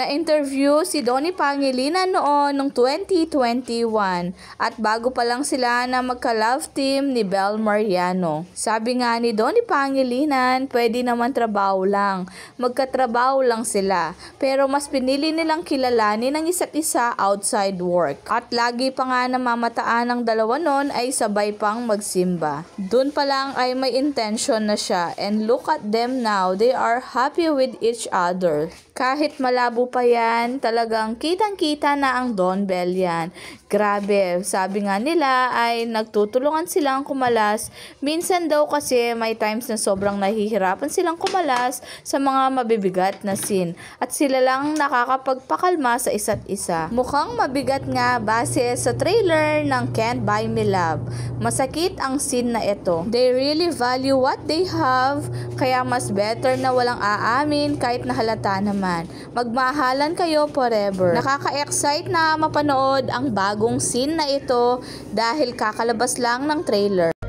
Na-interview si Donnie Pangilinan noon noong 2021 at bago pa lang sila na magka-love team ni Bel Mariano. Sabi nga ni Donnie Pangilinan, pwede naman trabaho lang, magkatrabaho lang sila, pero mas pinili nilang kilalanin ang isa't isa outside work. At lagi pa nga namamataan ng dalawa noon ay sabay pang magsimba. Doon pa lang ay may intention na siya, and look at them now, they are happy with each other. Kahit malabo pa yan, talagang kitang-kita na ang Don Bell yan. Grabe, sabi nga nila ay nagtutulungan silang kumalas. Minsan daw kasi may times na sobrang nahihirapan silang kumalas sa mga mabibigat na scene. At sila lang nakakapagpakalma sa isa't isa. Mukhang mabigat nga base sa trailer ng Can't Buy Me Love. Masakit ang scene na ito. They really value what they have, kaya mas better na walang aamin kahit nahalata naman. Magmahalan kayo forever. Nakaka-excite na mapanood ang bagong scene na ito dahil kakalabas lang ng trailer.